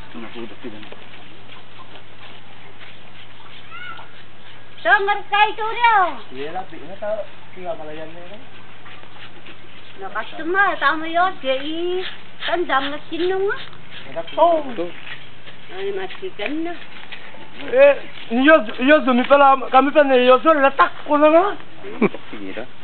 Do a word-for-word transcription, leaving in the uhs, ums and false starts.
Nakudot sila. So, ngarkay ito rin. Iya lah, bigla tao. Tinggal malayan niya. Nakasuma, tama yun. Kaya i... Tandang na sino nga. Oh. Ay, masikan na. Eh, yo, yo, kami pala, kami pala, yo, so, latak ko na nga. Sige,